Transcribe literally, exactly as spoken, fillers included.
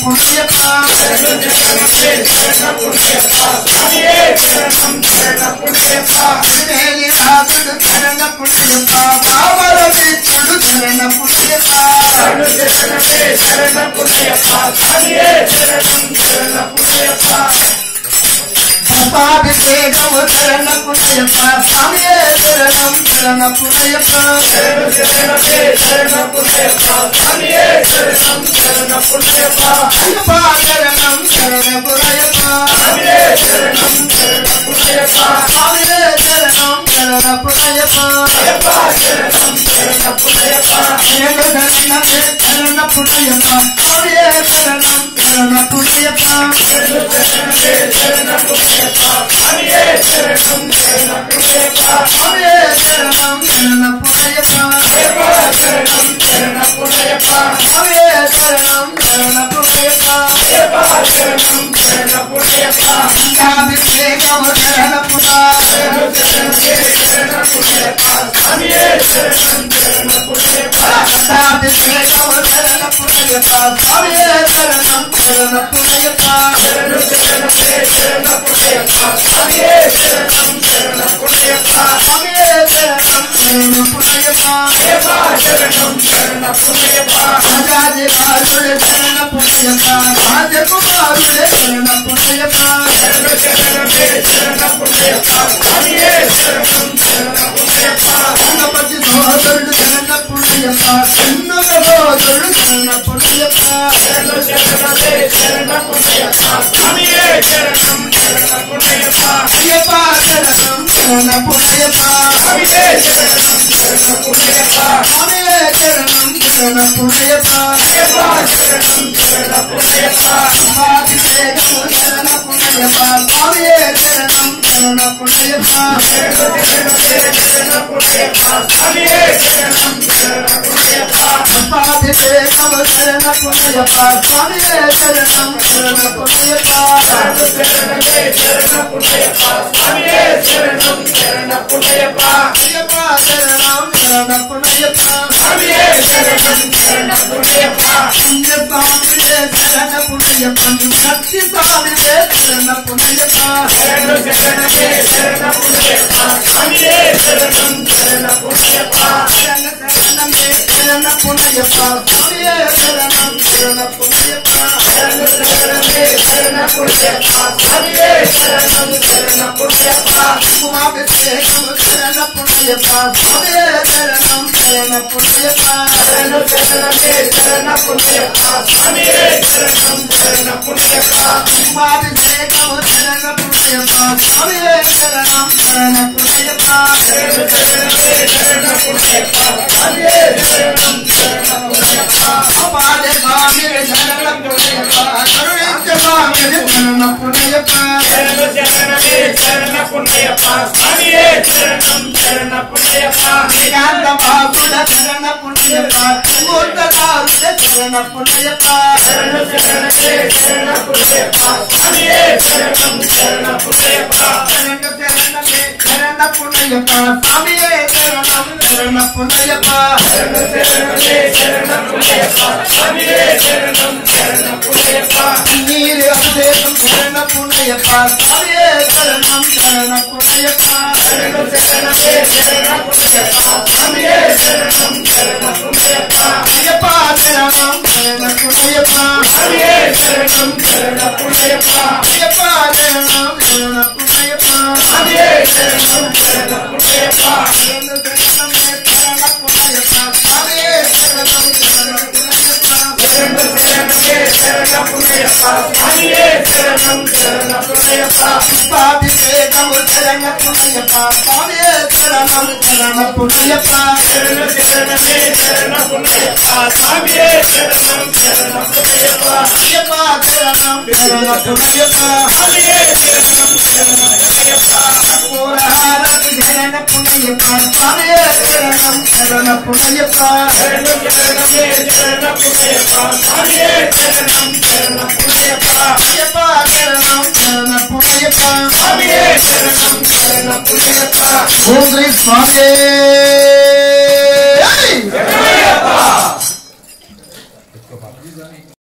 పుణ్యప్ప మేలి రాజుడు చరణ పుణ్యప్ప బాబల మిత్రుడు చరణ పుణ్యప్ప అభిషేకము చరణ పుణ్యప్ప స్వామియే చరణం చరణ పుణ్యప్ప చరణం చరణ పుణ్యప్ప చరణం చరణ పుణ్యప్ప స్వామియే చరణం చరణ పుణ్యప్ప స్వామియే చరణం చరణ పుణ్యప్ప చరణం చరణ పుణ్యప్ప చరణ పుణ్యప్ప స్వామియే చరణం చరణ పుణ్యప్ప చరణ పుణ్యప్ప స్వామియే చరణం చరణ పుణ్యప్ప స్వామియే చరణం చరణ పుణ్యప్ప చరణం చరణ పుణ్యప్ప స్వామియే చరణం చరణ పుణ్యప్ప చరణం చరణ పుణ్యప్ప అభిషేకము చరణ పుణ్యప్ప చరణ పుణ్యప్ప స్వామియే చరణం చరణ పుణ్యప్ప అభిషేకము చరణ పుణ్యప్ప స్వామియే చరణం చరణ పుణ్యప్ప చరణ పుణ్యప్ప స్వామియే చరణం చరణ పుణ్యప్ప స్వామియే చరణం చరణ పుణ్యప్ప చరణం చరణ పుణ్యప్ప రాజరాజుల చరణ పుణ్యప్ప రాజకుమారుల చరణ పుణ్యప్ప చరణ పుణ్యప్ప స్వామియే చరణం చరణ పుణ్యప్ప గణపతి సోదరుడు చరణ పుణ్యప్ప చిన్న సోదరుడు చరణ పుణ్యప్ప చరణ పుణ్యప్ప స్వామియే చరణం చరణ పుణ్యప్ప అయ్యప్ప చరణం చరణ పుణ్యప్ప స్వామియే చరణం చరణ పుణ్యప్ప స్వామియే చరణం చరణ పుణ్యప్ప అయ్యప్ప చరణం చరణ పుణ్యప్ప అభిషేకము చరణ పుణ్యప్ప స్వామియే చరణం చరణ పుణ్యప్ప చరణ పుణ్యప్ప స్వామియే చరణం చరణ పుణ్యప్ప అభిషేకము చరణ పుణ్యప్ప స్వామియే చరణం చరణ పుణ్యప్ప చరణ పుణ్యప్ప స్వామియే చరణం చరణ పుణ్యప్ప అయ్యప్ప చరణం చరణ పుణ్యప్ప స్వామియే చరణం చరణ పుణ్యప్ప పుణ్యస్వామియే చరణ పుణ్యప్ప భక్తి స్వామియే చరణ పుణ్యప్ప చరణ పుణ్యప్ప స్వామియే చరణం చరణ పుణ్యప్ప చరణమే చరణ పుణ్యప్ప స్వామియే చరణం చరణ పుణ్యప్ప చరణమే చరణ పుణ్యప్ప స్వామియే చరణం చరణ పుణ్యప్ప అభిషేకము చరణ పుణ్యప్ప స్వామియే చరణం చరణ పుణ్యప్ప చరణమే చరణ పుణ్యప్ప స్వామియే చరణం చరణ పుణ్యప్ప అభిషేకము చరణ పుణ్యప్ప స్వామియే చరణం చరణ పుణ్యప్ప చరణమే చరణ పుణ్యప్ప స్వామియే చరణం చరణ పుణ్యప్ప అపాదే స్వామియే చరణ పుణ్యప్ప కరుణించ స్వామియే చరణ పుణ్యప్ప చరణమే చరణ పుణ్యప్ప స్వామియే చరణం చరణ పుణ్యప్ప ఏకాంత బాపుడ చరణ పుణ్యప్ప మూర్తదారుడ చరణ పుణ్యప్ప చరణమే చరణ పుణ్యప్ప స్వామియే చరణం చరణ పుణ్యప్ప చరణమే చరణ పుణ్యప్ప స్వామియే చరణం చరణ పుణ్యప్ప చరణమే చరణ పుణ్యప్ప స్వామియే చరణం చరణ పుణ్యప్ప నీరు అభిషేకం చరణ పుణ్యప్ప స్వామియే చరణం చరణ పుణ్యప్ప చరణమే చరణ పుణ్యప్ప స్వామియే చరణం చరణ పుణ్యప్ప అయ్యప్ప చరణం చరణ పుణ్యప్ప స్వామియే చరణం చరణ పుణ్యప్ప అయ్యప్ప చరణం చరణ పుణ్యప్ప స్వామియే చరణం చరణ పుణ్యప్ప చరణమే చరణ పుణ్యప్ప స్వామియే చరణం చరణ పుణ్యప్ప చరణమే చరణ పుణ్యప్ప స్వామియే చరణం చరణ పుణ్యప్ప అభిషేకము చరణ పుణ్యప్ప స్వామియే చరణం చరణ పుణ్యప్ప చరణమే చరణ పుణ్యప్ప స్వామియే చరణం చరణ పుణ్యప్ప అయ్యప్ప చరణం చరణ పుణ్యప్ప స్వామియే చరణం చరణ పుణ్యప్ప పూర్ణారతి చరణ పుణ్యప్ప స్వామియే చరణం చరణ పుణ్యప్ప చరణమే చరణ పుణ్యప్ప స్వామియే చరణం చరణ పుణ్యప్ప అయ్యప్ప చరణం చరణ పుణ్యప్ప స్వామియే చరణం చరణ పుణ్యప్ప ఓం శ్రీ స్వామి